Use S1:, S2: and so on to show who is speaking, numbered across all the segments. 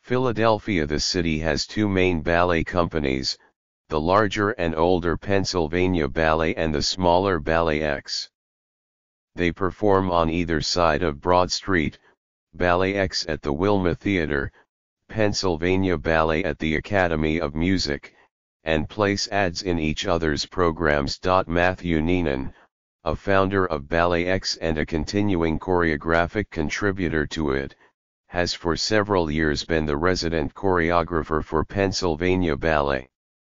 S1: Philadelphia. The city has two main ballet companies, the larger and older Pennsylvania Ballet and the smaller LOLA'S. They perform on either side of Broad Street, LOLA'S at the Wilma Theater, Pennsylvania Ballet at the Academy of Music, and place ads in each other's programs. Matthew Neenan, a founder of LOLA'S and a continuing choreographic contributor to it, has for several years been the resident choreographer for Pennsylvania Ballet.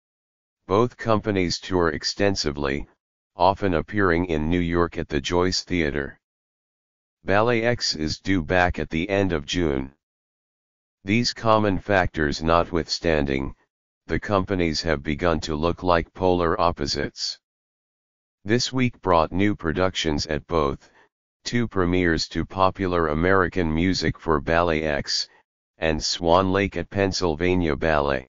S1: Both companies tour extensively, often appearing in New York at the Joyce Theater. LOLA'S is due back at the end of June. These common factors notwithstanding, the companies have begun to look like polar opposites. This week brought new productions at both, two premieres to popular American music for LOLA'S, and Swan Lake at Pennsylvania Ballet.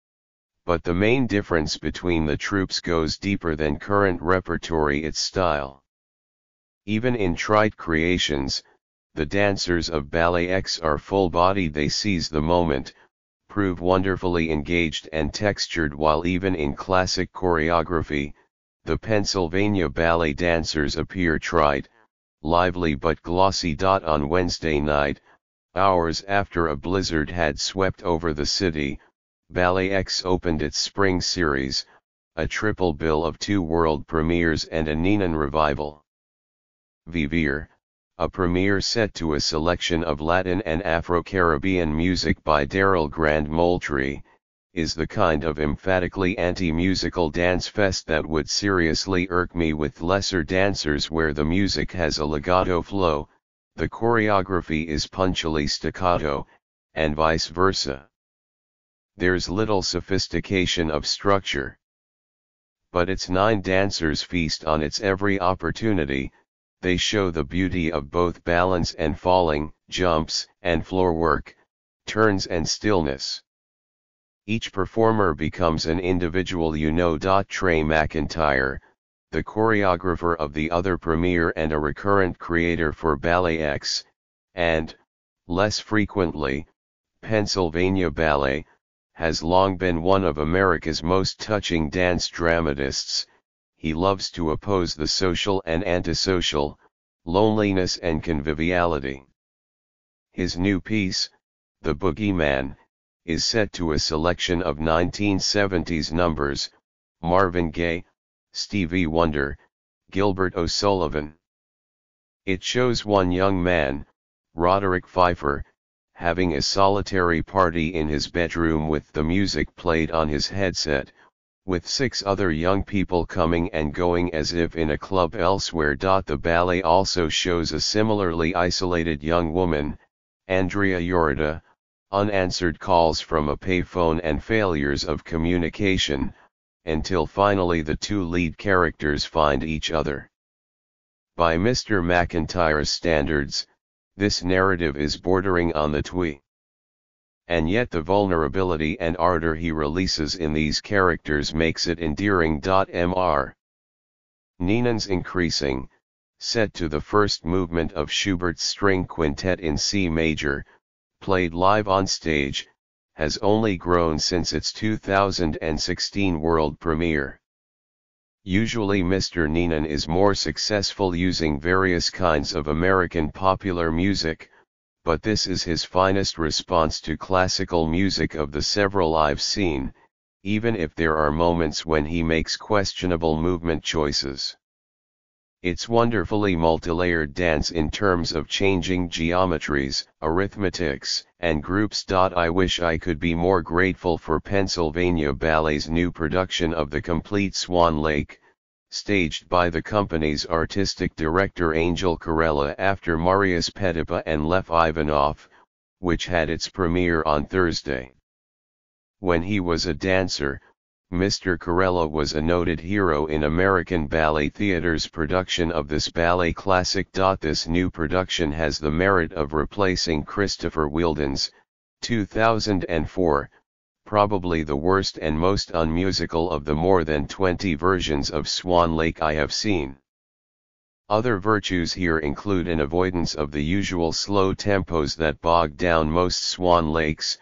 S1: But the main difference between the troupes goes deeper than current repertory, its style. Even in trite creations, the dancers of LOLA'S are full-bodied. They seize the moment, prove wonderfully engaged and textured, while even in classic choreography, the Pennsylvania Ballet dancers appear trite, lively but glossy. On Wednesday night, hours after a blizzard had swept over the city, LOLA'S opened its spring series, a triple bill of two world premieres and a Neenan revival. Vivir, a premiere set to a selection of Latin and Afro-Caribbean music by Daryl Grand Moultrie, is the kind of emphatically anti-musical dance fest that would seriously irk me with lesser dancers, where the music has a legato flow, the choreography is punchily staccato, and vice versa. There's little sophistication of structure. But its 9 dancers feast on its every opportunity. They show the beauty of both balance and falling, jumps and floor work, turns and stillness. Each performer becomes an individual. Trey McIntyre, the choreographer of the other premiere and a recurrent creator for LOLA'S, and, less frequently, Pennsylvania Ballet, has long been one of America's most touching dance dramatists. He loves to oppose the social and antisocial, loneliness and conviviality. His new piece, The Boogeyman, is set to a selection of 1970s numbers, Marvin Gaye, Stevie Wonder, Gilbert O'Sullivan. It shows one young man, Roderick Pfeiffer, having a solitary party in his bedroom with the music played on his headset, with 6 other young people coming and going as if in a club elsewhere. The ballet also shows a similarly isolated young woman, Andrea Yorita, unanswered calls from a payphone and failures of communication, until finally the 2 lead characters find each other. By Mr. McIntyre's standards, this narrative is bordering on the twee. And yet the vulnerability and ardor he releases in these characters makes it endearing. Mr. Neenan's increasing, set to the first movement of Schubert's String Quintet in C major, played live on stage, has only grown since its 2016 world premiere. Usually Mr. Neenan is more successful using various kinds of American popular music, but this is his finest response to classical music of the several I've seen, even if there are moments when he makes questionable movement choices. It's wonderfully multilayered dance in terms of changing geometries, arithmetics, and groups. I wish I could be more grateful for Pennsylvania Ballet's new production of The Complete Swan Lake, staged by the company's artistic director Angel Corella after Marius Petipa and Lev Ivanov, which had its premiere on Thursday. When he was a dancer, Mr. Corella was a noted hero in American ballet theater's production of this ballet classic. This new production has the merit of replacing Christopher Wheeldon's, 2004, probably the worst and most unmusical of the more than 20 versions of Swan Lake I have seen. Other virtues here include an avoidance of the usual slow tempos that bog down most Swan Lakes,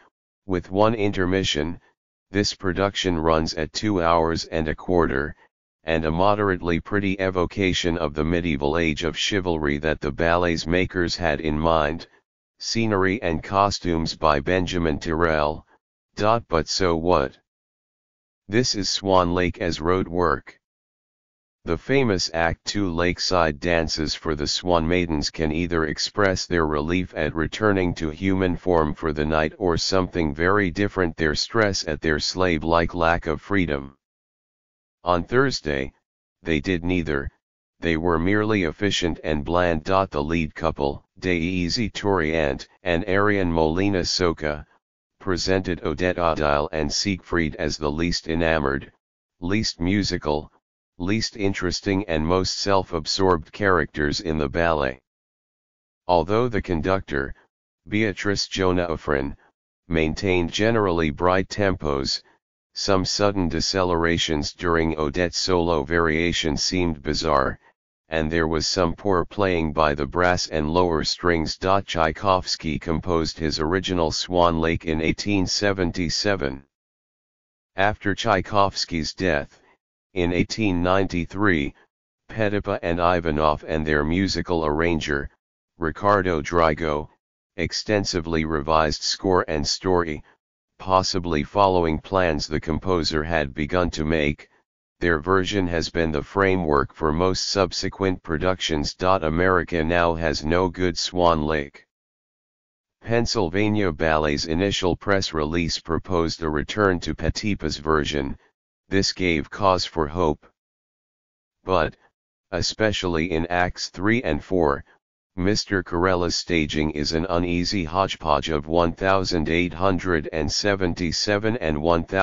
S1: With one intermission, this production runs at 2 hours and a quarter, and a moderately pretty evocation of the medieval age of chivalry that the ballet's makers had in mind, scenery and costumes by Benjamin Tyrrell, but so what? This is Swan Lake as road work. The famous Act 2 lakeside dances for the Swan Maidens can either express their relief at returning to human form for the night or something very different, their stress at their slave-like lack of freedom. On Thursday, they did neither, they were merely efficient and bland. The lead couple, Daisy Tourriant and Ariane Molina Soca, presented Odette Odile and Siegfried as the least enamored, least musical, least interesting and most self-absorbed characters in the ballet. Although the conductor, Beatrice Jonaofrin, maintained generally bright tempos, some sudden decelerations during Odette's solo variation seemed bizarre, and there was some poor playing by the brass and lower strings. Tchaikovsky composed his original Swan Lake in 1877. After Tchaikovsky's death, in 1893, Petipa and Ivanov and their musical arranger, Ricardo Drigo, extensively revised score and story, possibly following plans the composer had begun to make. Their version has been the framework for most subsequent productions. America now has no good Swan Lake. Pennsylvania Ballet's initial press release proposed a return to Petipa's version. This gave cause for hope. But, especially in Acts 3 and 4, Mr. Carella's staging is an uneasy hodgepodge of 1,877 and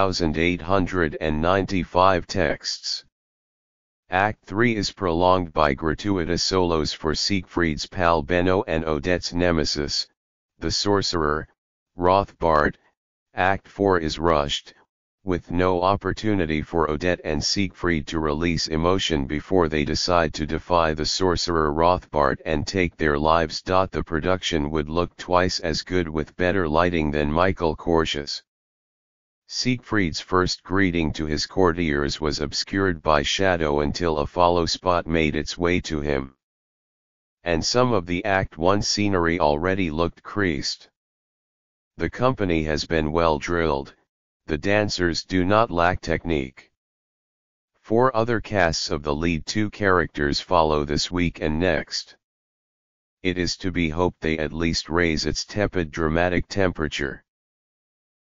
S1: 1,895 texts. Act 3 is prolonged by gratuitous solos for Siegfried's pal Benno and Odette's nemesis, the sorcerer, Rothbard. Act 4 is rushed, with no opportunity for Odette and Siegfried to release emotion before they decide to defy the sorcerer Rothbard and take their lives. The production would look twice as good with better lighting than Michael Korsch's. Siegfried's first greeting to his courtiers was obscured by shadow until a follow spot made its way to him. And some of the Act 1 scenery already looked creased. The company has been well drilled. The dancers do not lack technique. 4 other casts of the lead 2 characters follow this week and next. It is to be hoped they at least raise its tepid dramatic temperature.